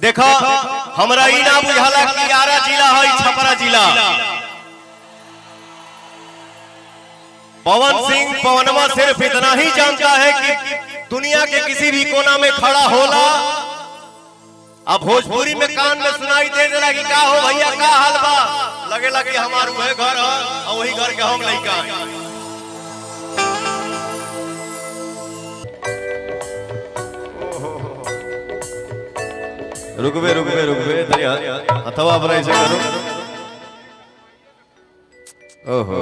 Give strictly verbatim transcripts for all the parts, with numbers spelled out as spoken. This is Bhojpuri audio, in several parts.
देखा हमरा ई ना बुझाला कि आरा जिला है छपरा जिला। पवन सिंह पवनवा सिर्फ इतना ही जानता है कि दुनिया के किसी भी कोना में खड़ा होला। अब भोजपुरी में कान में सुनाई दे देला कि का हो भैया का हाल बा, लगेला कि हमार वही घर है और वही घर के हम लइका हैं। रुकबे रुकबे रुकबे तरिया अथवा पर ऐसे करो। ओहो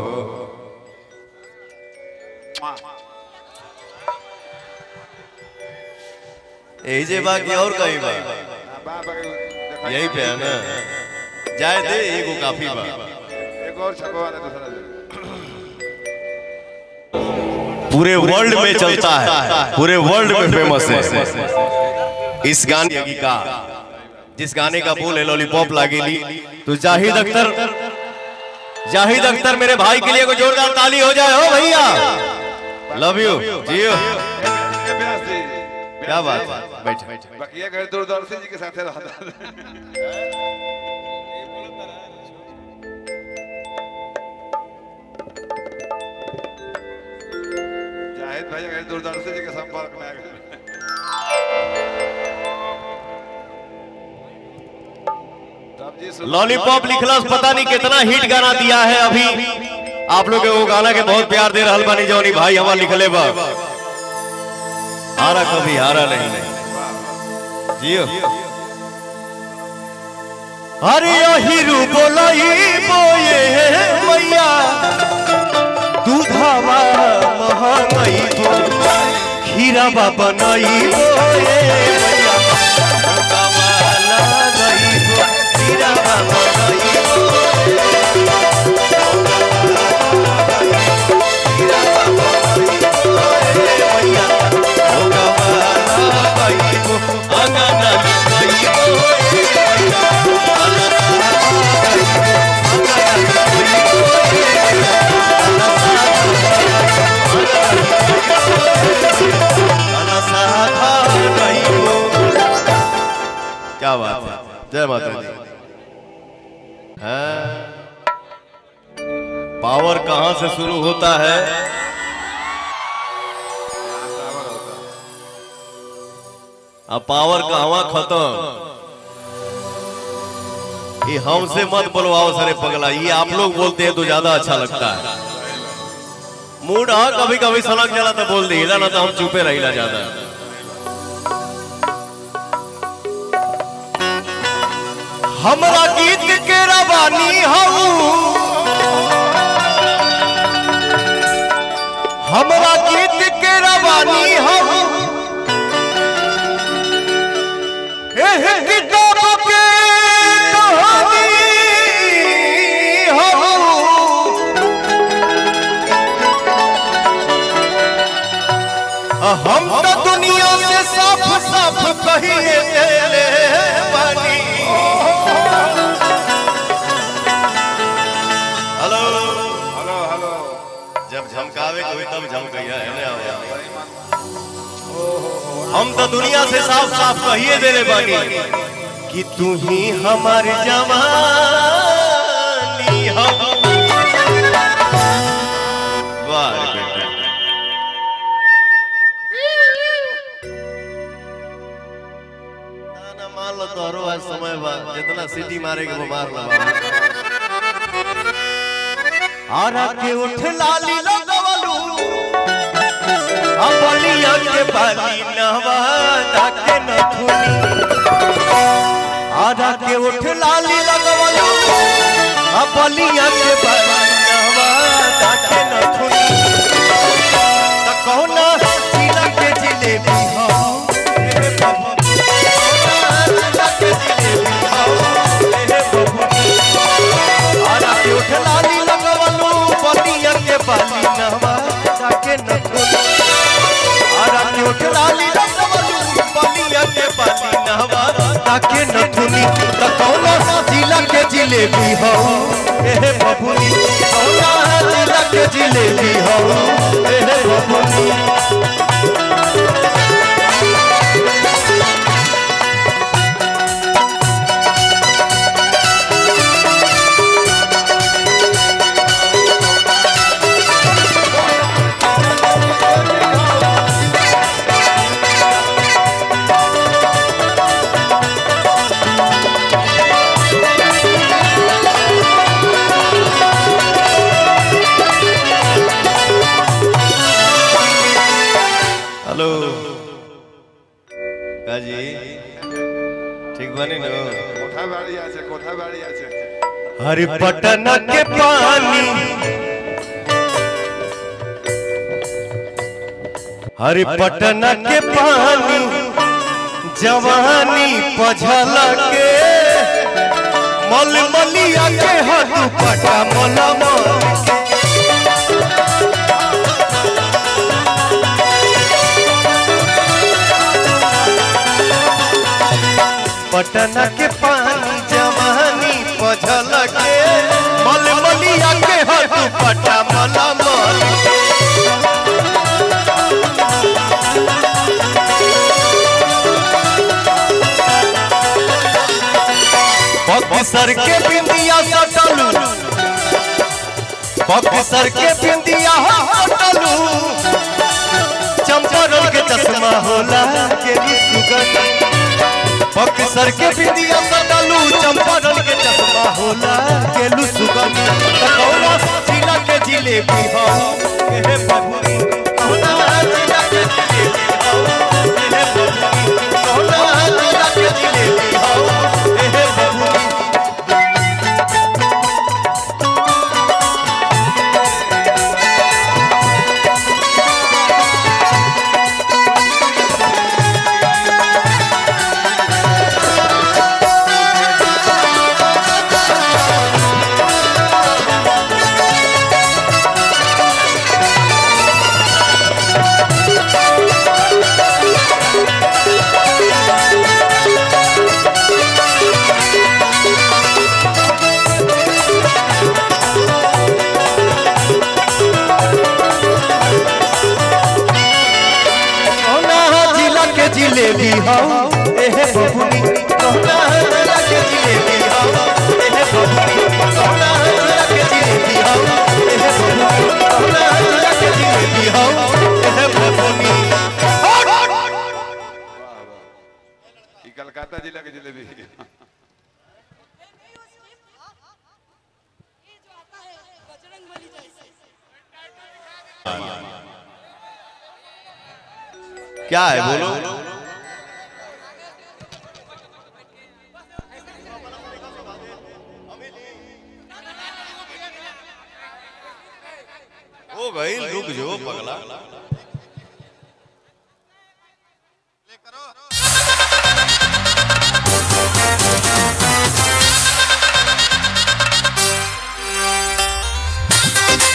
यही जे बाकी और कहीं बा यही पे है ना, जाए दे एगो काफी बा। एक और छपवा दे दूसरा दे। पूरे वर्ल्ड में चलता है, पूरे वर्ल्ड में फेमस है इस गाने की का, जिस गाने का बोल है लॉलीपॉप लागेली। तो जाहिद अख्तर, जाहिद अख्तर मेरे भाई के लिए कोई जोरदार ताली हो जाए। हो भैया लव यू जियो। क्या बात है, बैठ बकिया घर दूरदर्शी जी के साथ रहता। जाहिद भाई घर दूरदर्शी जी के संपर्क में आ गए। लॉलीपॉप लिखला पता नहीं कितना हिट गाना दिया है। अभी आप लोग वो गाना के बहुत प्यार दे रहल बानी जौनी भाई हमार लिखले बा। हारा कभी हारा नहीं, नहीं। जियो। अरे हीरू बोलाई बोए मैया दूधावा महंगाई बो खीरा बाबा नहीं बोए मैया कावाला नहीं बो खीरा बाबा नहीं बो खीरा बाबा नहीं बोए मैया क्या बात है, जय माता दी। पावर कहां से शुरू होता है, अब पावर कहां खत्म। ये हमसे मत बोलवाओ सरे पगला, ये आप लोग बोलते हैं तो ज्यादा अच्छा लगता है। मूड हाँ कभी कभी सनक जला तो बोल दी ना, तो हम चुपे रहिला ज्यादा। हमरा गीत के रवानी हूँ, हमरा गीत के रवानी हूँ, किताब के कहानी हूँ। हम तो दुनिया से साफ साफ कहिए तेरे बानी। हेलो हेलो हेलो जब झमकावे कोई तब झमकैया है। हम तो दुनिया से साफ साफ कहिए देने बानी कि तू ही हमारी जवानी हम। वाह बेटा ना ना मान लो तोरो आज समय बा, जितना सीटी मारे के वो मार लो। आरा के उठ लाली लगवलू बलिया के बाली नवा के नथुनी। आधा के उठ लाली लगवलू बलिया के बाली नवा के नथुनी। त कौना जिला के जिलेबी हो रे बाबू, जिला के जिलेबी हो रे बाबू। आधा के उठ लाली लगवलू बलिया के बाली नवा के नथुनी। उठ लाली लगवलू बलिया के बाली नवा के नथुनी। त कौना जिला के जिलेबी हो ए बबुनी, कौना जिला के जिलेबी हो ए बबुनी। ठीक बनी ना कोठा बाड़ी আছে कोठा बाड़ी আছে हरि पटना के पानी हरि पटना के पानी जवानी पझल के मल मलिया के हदू पटा मल पटना के पानी जवानी पझल के मल मलिया के हदू पटा मल मल बक्सर के बिंदिया सटलू बक्सर के बिंदिया सटलू चंपारण के चश्मा होला के सुगंध बक्सर के बिंदिया सटलू चंपारण के चश्मा होला के सुगंध कौना जिला के जिलेबी हो हे बबुनी कौना जिला के जिलेबी हो हे बबुनी कौना जिला के जिलेबी हो हे बबुनी जिलेबी हो एहे बबुनी कौना जिला के जिलेबी हो एहे बबुनी कौना जिला के जिलेबी हो एहे बबुनी कौना जिला के जिलेबी हो एहे बबुनी ये कलकत्ता जिला के जिलेबी ये जो आता है बजरंगबली जैसे क्या है बोलो हो गई रुक जो पगला